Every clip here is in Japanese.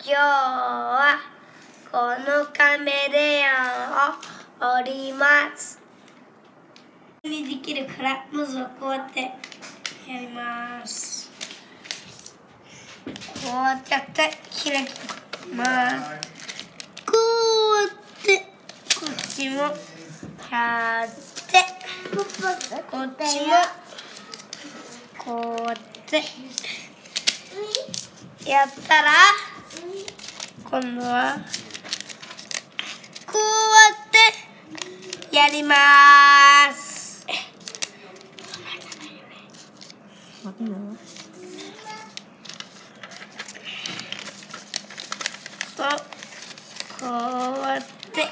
今日はこのカメレオンを折ります。にできるからまずはこうやってやります。こうやってやって開きます。こうやってこっちもやってこっちもこうやってやったら今度はこうやってやります。こうやって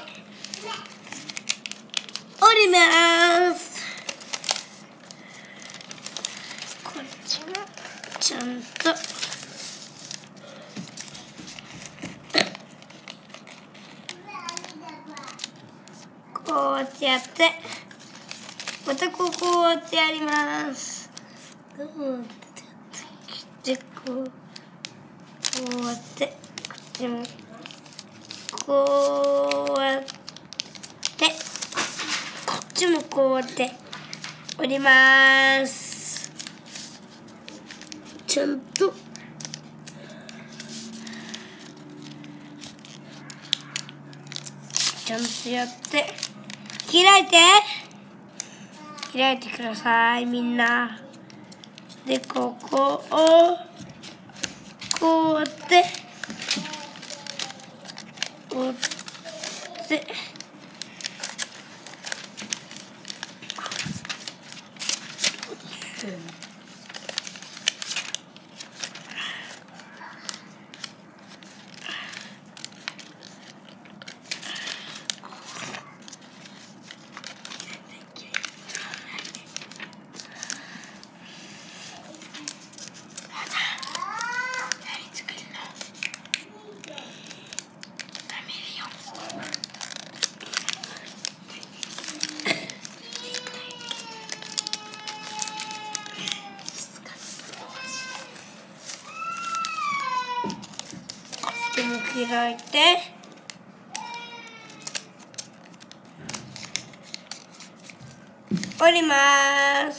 折ります。こっちもちゃんとこうやってやってまたこうやってやります。でこうやってこっちもこうやってこっちもこうやって折ります。ちゃんとやって開いてくださいみんな。でここをこうやって折って開いて折ります。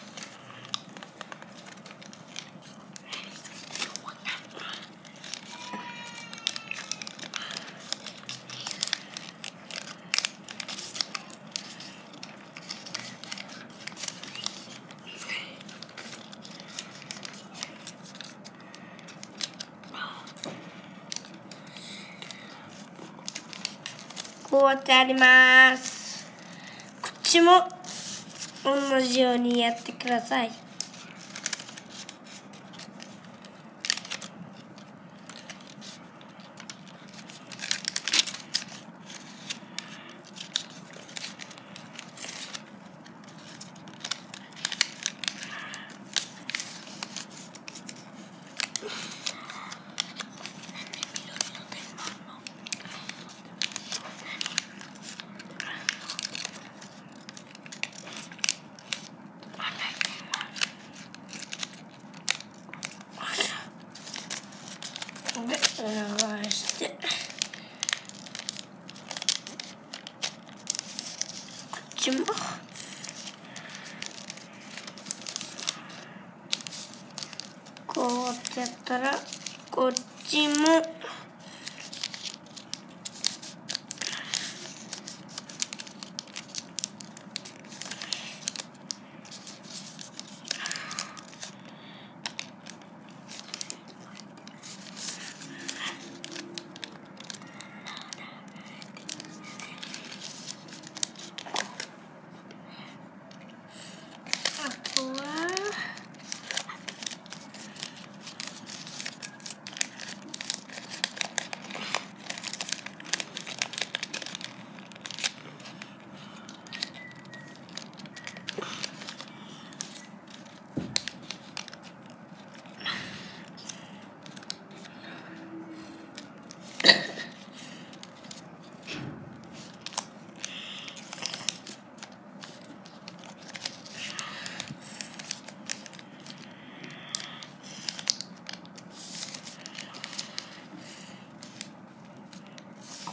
こうやってやります。こっちも同じようにやってください。流してこっちもこうやってやったらこっちも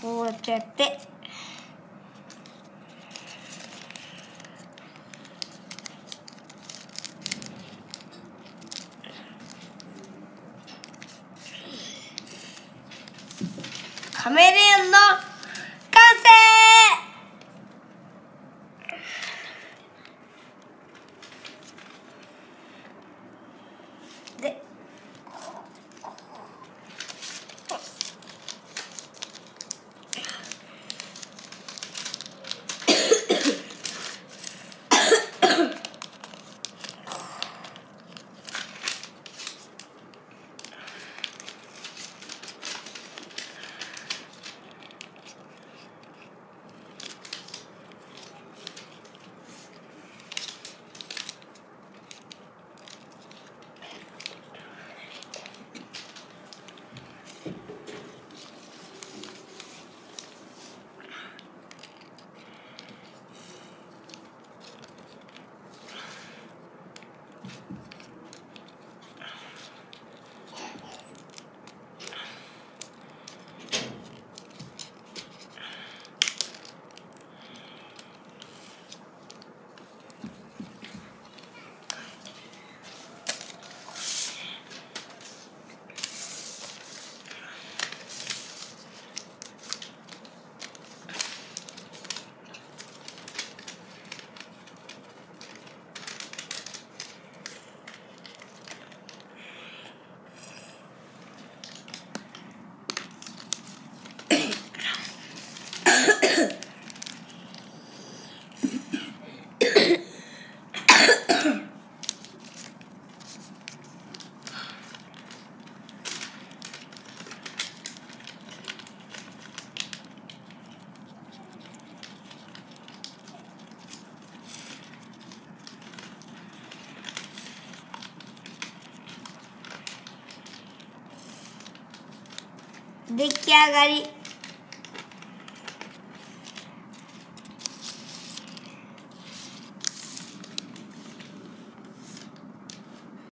こうやってやってカメレオンの完成で出来上がり。